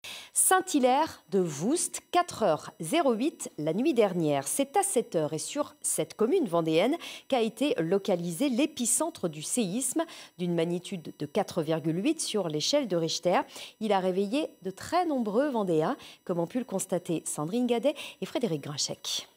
Saint-Hilaire de Voust, 4h08 la nuit dernière. C'est à 7h et sur cette commune vendéenne qu'a été localisé l'épicentre du séisme d'une magnitude de 4,8 sur l'échelle de Richter. Il a réveillé de très nombreux Vendéens, comme ont pu le constater Sandrine Gadet et Frédéric Grinchec.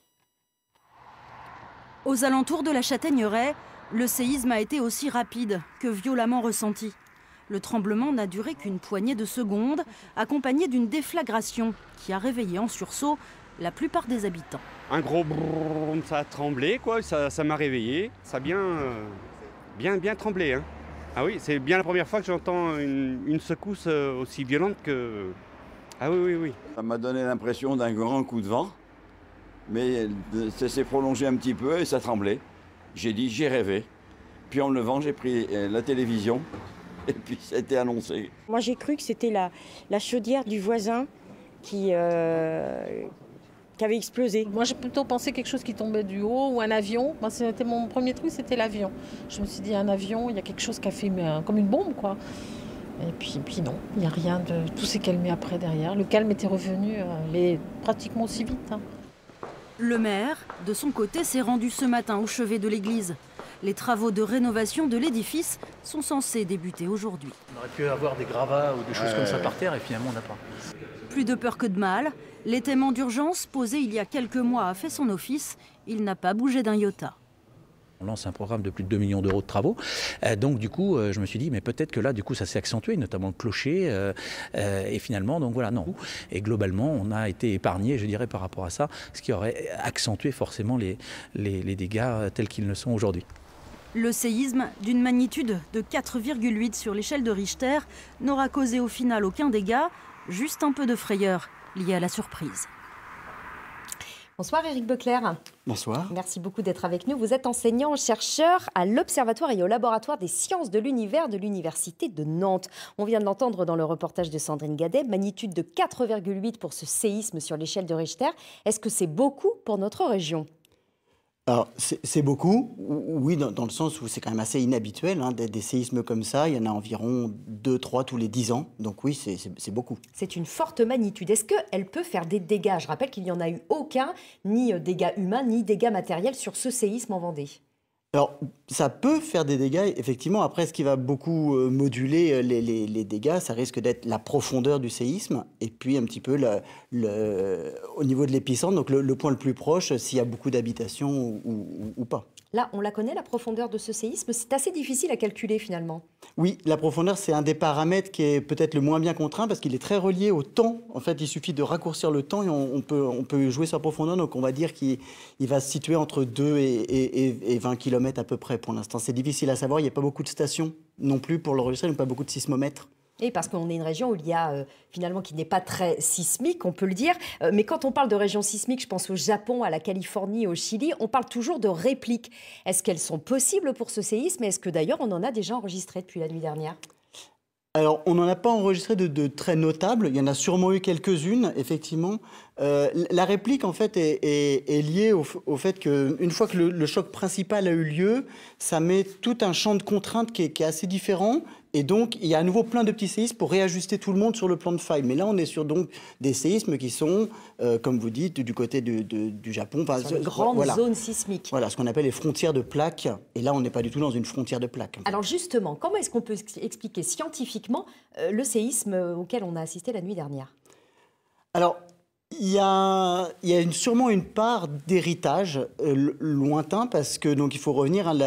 Aux alentours de la Châtaigneraie, le séisme a été aussi rapide que violemment ressenti. Le tremblement n'a duré qu'une poignée de secondes, accompagné d'une déflagration qui a réveillé en sursaut la plupart des habitants. Un gros brrrr, ça a tremblé, quoi. Ça m'a réveillé. Ça a bien tremblé. Hein. Ah oui, c'est bien la première fois que j'entends une secousse aussi violente que... Ah oui. Ça m'a donné l'impression d'un grand coup de vent, mais ça s'est prolongé un petit peu et ça tremblait. J'ai dit, j'ai rêvé. Puis en me levant, j'ai pris la télévision. Et puis ça a été annoncé. Moi j'ai cru que c'était la chaudière du voisin qui avait explosé. Moi j'ai plutôt pensé quelque chose qui tombait du haut ou un avion. Moi, c'était mon premier truc, c'était l'avion. Je me suis dit un avion, il y a quelque chose qui a fait comme une bombe quoi. Et puis non, il n'y a rien de... Tout s'est calmé après derrière. Le calme était revenu, mais pratiquement aussi vite. Hein. Le maire, de son côté, s'est rendu ce matin au chevet de l'église. Les travaux de rénovation de l'édifice sont censés débuter aujourd'hui. On aurait pu avoir des gravats ou des choses comme ça par terre et finalement on n'a pas. Plus de peur que de mal, l'étaiement d'urgence posé il y a quelques mois a fait son office. Il n'a pas bougé d'un iota. On lance un programme de plus de 2 millions d'euros de travaux. Donc du coup, je me suis dit, mais peut-être que là, du coup, ça s'est accentué, notamment le clocher. Et finalement, donc voilà, non. Et globalement, on a été épargné, je dirais, par rapport à ça, ce qui aurait accentué forcément les dégâts tels qu'ils ne sont aujourd'hui. Le séisme, d'une magnitude de 4,8 sur l'échelle de Richter, n'aura causé au final aucun dégât, juste un peu de frayeur liée à la surprise. Bonsoir Éric Beclerc. Bonsoir. Merci beaucoup d'être avec nous. Vous êtes enseignant-chercheur à l'Observatoire et au Laboratoire des sciences de l'univers de l'Université de Nantes. On vient de l'entendre dans le reportage de Sandrine Gadet, magnitude de 4,8 pour ce séisme sur l'échelle de Richter. Est-ce que c'est beaucoup pour notre région ? Alors, c'est beaucoup, oui, dans le sens où c'est quand même assez inhabituel, hein, des séismes comme ça. Il y en a environ 2-3 tous les 10 ans. Donc oui, c'est beaucoup. C'est une forte magnitude. Est-ce qu'elle peut faire des dégâts ? Je rappelle qu'il n'y en a eu aucun, ni dégâts humains, ni dégâts matériels sur ce séisme en Vendée. Alors, ça peut faire des dégâts, effectivement. Après, ce qui va beaucoup moduler les dégâts, ça risque d'être la profondeur du séisme et puis un petit peu au niveau de l'épicentre, donc le point le plus proche, s'il y a beaucoup d'habitations ou pas. Là, on la connaît, la profondeur de ce séisme. C'est assez difficile à calculer, finalement. Oui, la profondeur, c'est un des paramètres qui est peut-être le moins bien contraint parce qu'il est très relié au temps. En fait, il suffit de raccourcir le temps et on peut jouer sur la profondeur. Donc, on va dire qu'il va se situer entre 2 et 20 km à peu près pour l'instant. C'est difficile à savoir. Il n'y a pas beaucoup de stations non plus pour l'enregistrer, il n'y a pas beaucoup de sismomètres. Et parce qu'on est une région où il y a finalement qui n'est pas très sismique, on peut le dire. Mais quand on parle de région sismique, je pense au Japon, à la Californie, au Chili, on parle toujours de répliques. Est-ce qu'elles sont possibles pour ce séisme? Est-ce que d'ailleurs on en a déjà enregistré depuis la nuit dernière? Alors, on n'en a pas enregistré de très notables. Il y en a sûrement eu quelques-unes, effectivement. La réplique, en fait, est liée au fait qu'une fois que le choc principal a eu lieu, ça met tout un champ de contraintes qui est assez différent. Et donc, il y a à nouveau plein de petits séismes pour réajuster tout le monde sur le plan de faille. Mais là, on est sur donc des séismes qui sont, comme vous dites, du côté du Japon. Enfin, sur une grande zone sismique. Voilà, ce qu'on appelle les frontières de plaques. Et là, on n'est pas du tout dans une frontière de plaques. Alors justement, comment est-ce qu'on peut expliquer scientifiquement le séisme auquel on a assisté la nuit dernière? Alors, il y a sûrement une part d'héritage lointain parce que donc il faut revenir à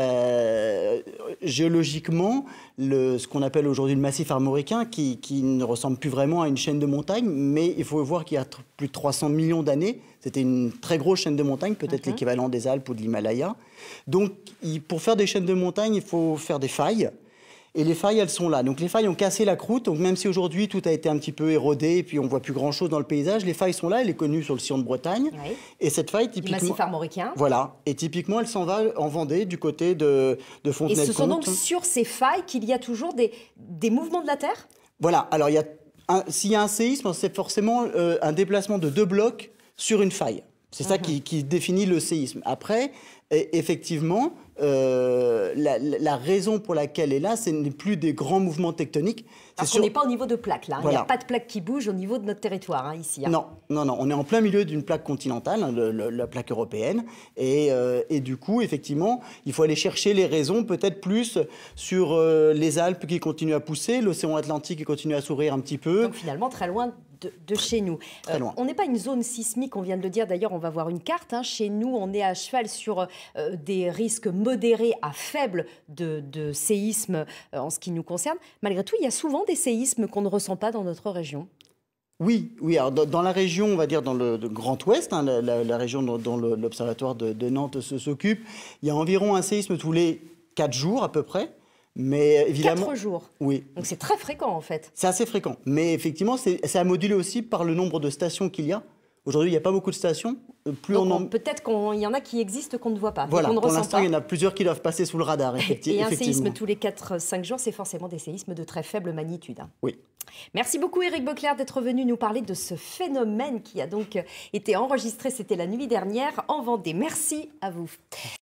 géologiquement ce qu'on appelle aujourd'hui le massif armoricain qui ne ressemble plus vraiment à une chaîne de montagnes, mais il faut voir qu'il y a plus de 300 millions d'années, c'était une très grosse chaîne de montagnes, peut-être l'équivalent des Alpes ou de l'Himalaya. Donc pour faire des chaînes de montagnes, il faut faire des failles. Et les failles, elles sont là. Donc les failles ont cassé la croûte. Donc même si aujourd'hui tout a été un petit peu érodé et puis on voit plus grand-chose dans le paysage, les failles sont là. Elle est connue sur le sillon de Bretagne. Oui. Et cette faille, typiquement, du massif armoricain. Voilà. Et typiquement, elle s'en va en Vendée, du côté de Fontenay-le-Comte. Et ce sont donc sur ces failles qu'il y a toujours des mouvements de la Terre? Voilà. Alors s'il y a un séisme, c'est forcément un déplacement de 2 blocs sur une faille. C'est ça qui définit le séisme. Après, effectivement, la raison pour laquelle elle est là, ce n'est plus des grands mouvements tectoniques, Parce qu'on n'est pas au niveau de plaque, là. Voilà. Il n'y a pas de plaque qui bouge au niveau de notre territoire, hein, ici. Hein. Non, on est en plein milieu d'une plaque continentale, hein, la plaque européenne. Et du coup, effectivement, il faut aller chercher les raisons, peut-être plus sur les Alpes qui continuent à pousser, l'océan Atlantique qui continue à s'ouvrir un petit peu. Donc finalement, très loin de chez nous. On n'est pas une zone sismique, on vient de le dire. D'ailleurs, on va voir une carte. Hein. Chez nous, on est à cheval sur des risques modérés à faibles de séismes en ce qui nous concerne. Malgré tout, il y a souvent des séismes qu'on ne ressent pas dans notre région. Oui. Alors dans la région, on va dire dans le Grand Ouest, hein, la région dont l'Observatoire de Nantes s'occupe, il y a environ un séisme tous les 4 jours à peu près. Mais évidemment, 4 jours. Oui. Donc c'est très fréquent en fait. C'est assez fréquent. Mais effectivement, c'est à moduler aussi par le nombre de stations qu'il y a. Aujourd'hui, il n'y a pas beaucoup de stations. Peut-être qu'il y en a qui existent qu'on ne voit pas. Voilà, qu'on ne pour ressent l'instant, pas. il y en a plusieurs qui doivent passer sous le radar, Et un séisme tous les 4-5 jours, c'est forcément des séismes de très faible magnitude. Hein. Oui. Merci beaucoup Éric Beauclerc d'être venu nous parler de ce phénomène qui a donc été enregistré, c'était la nuit dernière en Vendée. Merci à vous.